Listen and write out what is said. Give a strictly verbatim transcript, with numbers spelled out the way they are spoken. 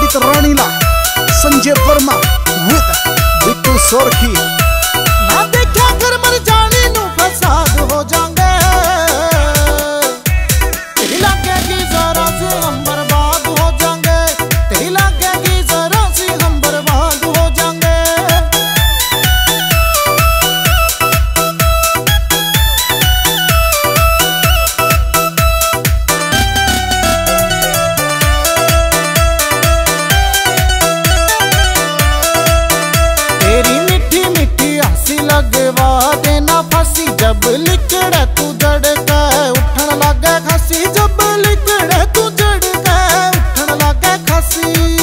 Amit Ranila, Sanjay Verma with Bittu Sorkhi. ना देखा कर मर जाने नू फसाद हो जाएंगे, तेरी लगेगी जरा से हम बर्बाद हो जाएंगे, तेरी लगेगी जरा से हम बर्बाद हो जाएंगे। लगवा देना फांसी जब लिकड़े तू जड़ के उठन लगे खासी, जब लिकड़े तू जड़ के उठन लगे खासी।